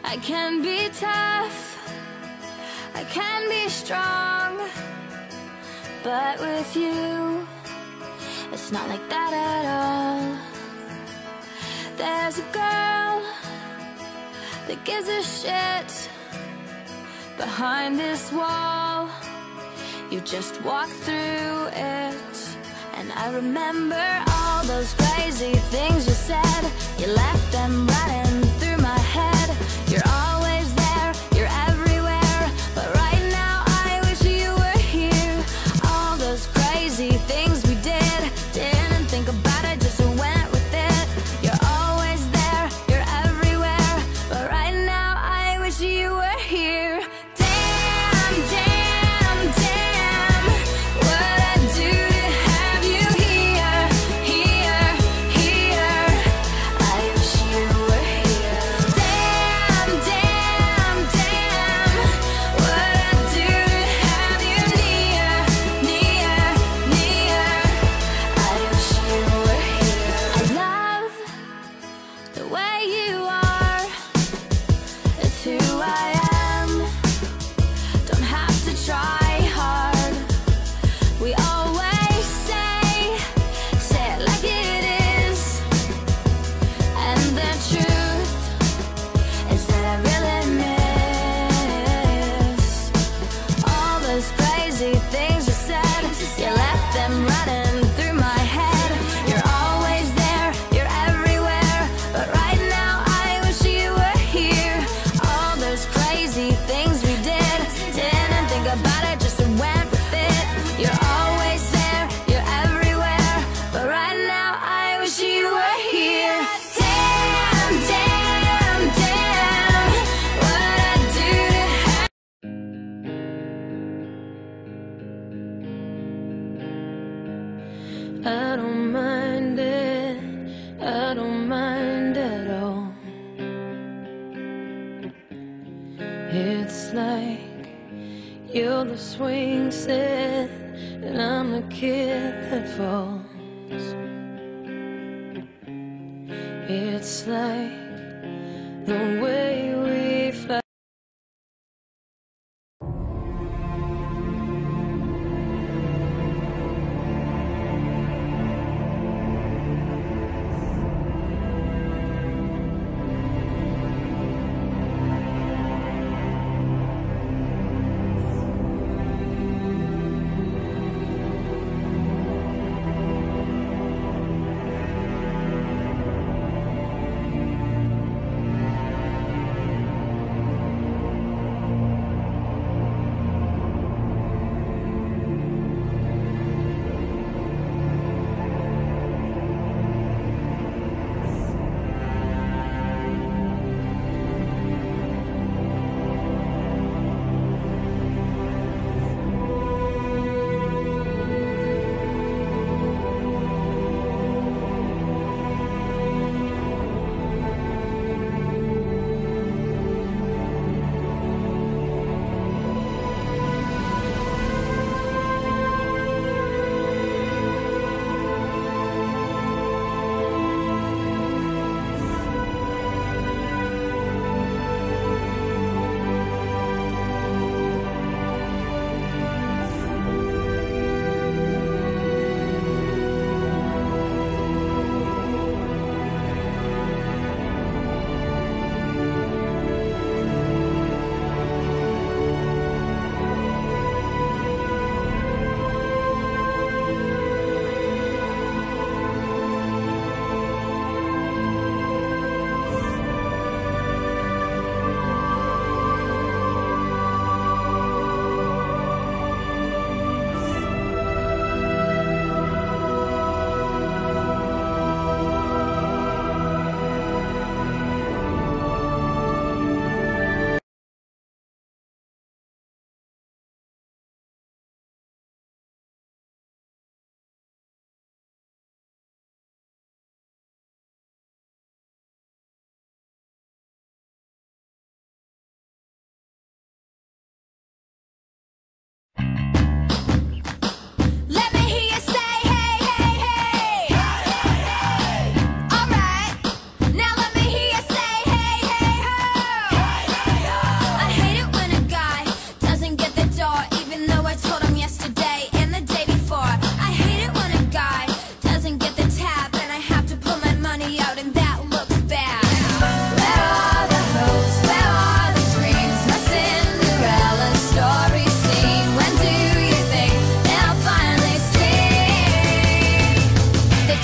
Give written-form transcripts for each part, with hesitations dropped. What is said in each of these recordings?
I can be tough, I can be strong, but with you, it's not like that at all. There's a girl that gives a shit behind this wall. You just walk through it, and I remember all those crazy things you said. You left them running through my head. You're always there, you're everywhere, but right now I wish you were here. All those crazy things we didn't think about it, just went with it. You're always there, you're everywhere, but right now I wish you were here. Damn, damn, damn, what I'd do to have you here, here, here. I wish you were here. Damn, damn, damn, what I'd do to have you near, near, near. I wish you were here. I love the way you are. It's who I am. Don't have to try hard. We always say it like it is. And the truth is that I really miss all those crazy things you said. You left them running through my head. You're always there, you're everywhere, but right now I wish you were here. All those crazy things we didn't think about it, just went with it. You're always there, you're everywhere, but right now I wish you were here. Damn, damn, damn, what I'd do to have. I don't mind it, I don't mind at all. It's like you're the swing set, and I'm the kid that falls. It's like the way we fly.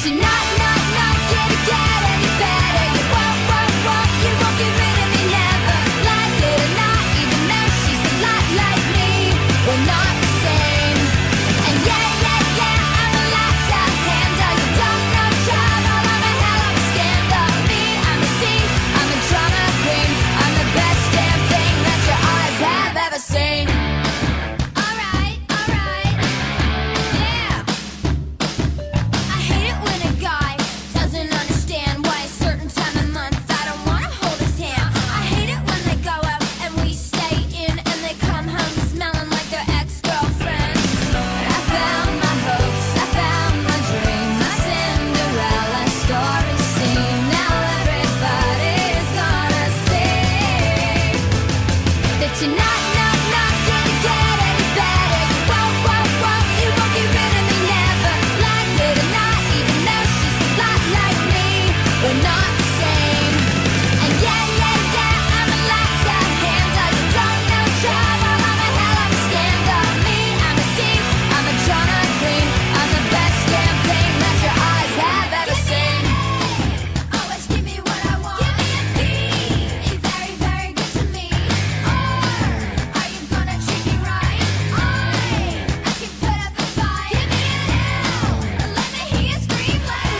you're not gonna get any better. You won't get rid of me, never. Like it or not, even though she's a lot like me, we're not the same. And yeah, I'm a lot to handle. You don't know trouble, I'm a hell of a scandal. Me, I'm a scene, I'm a drama queen. I'm the best damn thing that your eyes have ever seen. Alright, yeah. I hate it when a guy doesn't understand why a certain time of month I don't wanna hold his hand. I hate it when they go out and we stay in and they come home smelling like their ex-girlfriends. I found my hopes, I found my dream, my Cinderella story scene. Now everybody's gonna see that you're not gonna get any better. You won't get rid of me, never. Like it or not, even though she's a lot like me, we're not the same. And yeah, I'm a lot to handle. You don't know trouble, I'm a hell of a scandal. Me, I'm a scene, I'm a drama queen. I'm the best damn thing that your eyes have ever seen. Always give me what I want. Give me a B. Very, very good to me. Or are you gonna treat me right? I can put up a fight. Give me an L. Let me hear you scream loud.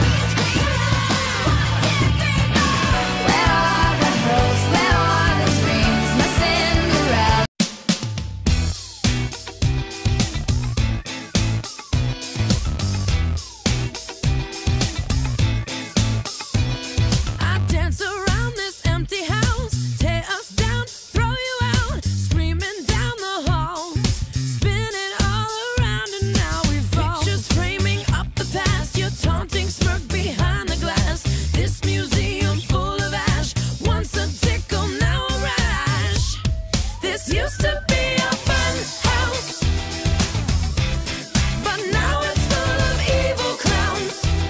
1, 2, 3, 4. Where are the hopes? Where are the dreams? My Cinderella. I dance around this empty house, tear us down, throw you out, screaming down the halls, spinning all around, and now we fall. Pictures framing up the past, your taunting smirk behind the glass. This museum full of ash, once a tickle, now a rash. This used to be a fun house, but now it's full of evil clowns.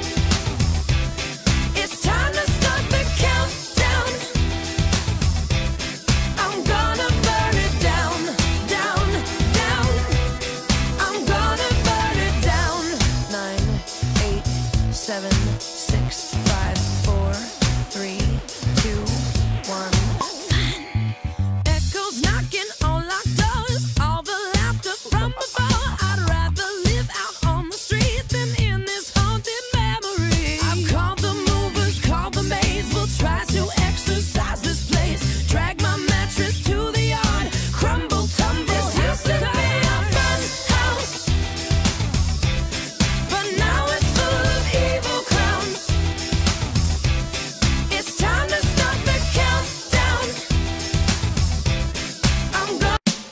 It's time to start the countdown. I'm gonna burn it down, down, down. I'm gonna burn it down. 9, 8, 7, 6, 5, 4, 3, 2, 1. Echoes knocking on locked doors, all the laughter from before. I'd rather live out on the street than in this haunted memory. I've called the movers, called the maids. We'll try to exercise this place. Drag my mattress to the yard, crumble, tumble. This used to be a fun house, but now it's full of evil clowns. It's time to start the countdown. I'm gonna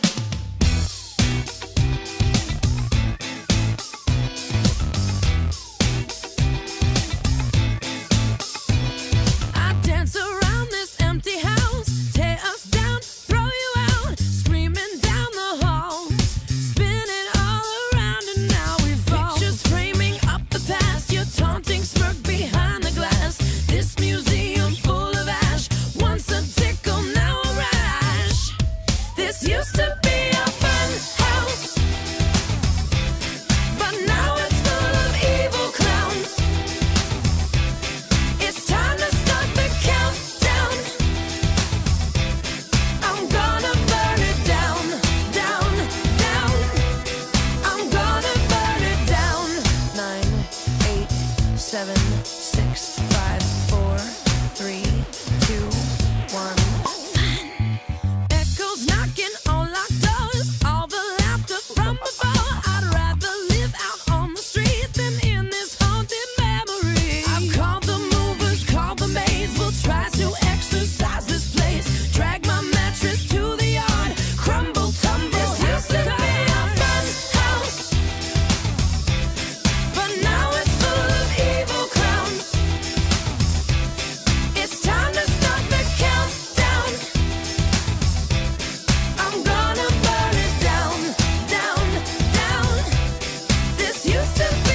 I dance around this empty house, tear us down, throw you out, screaming down the halls, spinning all around, and now we fall. Pictures framing up the past, your taunting smirk behind the glass. This museum full of ash, once a tickle, now a rash. This used to be a fun house, but now it's full of evil clowns. It's time to start the countdown. I'm gonna burn it down, down, down. I'm gonna burn it down. 9, 8, 7, 6, 5, 4, 3, 2, 1. Echoes knocking on locked doors, all the laughter from before. I'd rather live out on the street than in this haunted memory. I've called the movers, called the maids. We'll try to exercise this place. Drag my mattress to the yard, crumble, tumble. This used to be a fun house, but now it's full of evil clowns. It's time to start the countdown. I'm gonna burn it down, down, down. This used to be